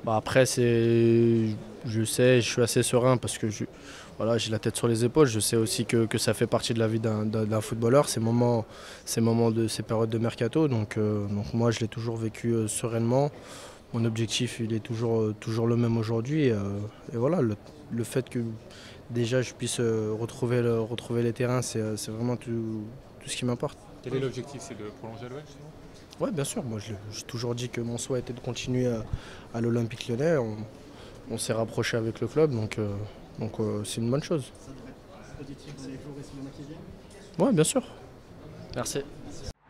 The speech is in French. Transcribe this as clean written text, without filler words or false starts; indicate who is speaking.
Speaker 1: Bah après, je sais, je suis assez serein parce que voilà, j'ai la tête sur les épaules. Je sais aussi que ça fait partie de la vie d'un footballeur, ces périodes de mercato. Donc moi, je l'ai toujours vécu sereinement. Mon objectif, il est toujours le même aujourd'hui. Et voilà, le fait que déjà je puisse retrouver les terrains, c'est vraiment tout ce qui m'importe.
Speaker 2: Quel est l'objectif? C'est de prolonger à l'OL justement?
Speaker 1: Ouais, bien sûr. Moi, j'ai toujours dit que mon souhait était de continuer à l'Olympique Lyonnais. On s'est rapproché avec le club, donc c'est une bonne chose.
Speaker 3: Ça devrait être positif pour les joueurs et cinéma qui viennent.
Speaker 1: Ouais, bien sûr. Merci.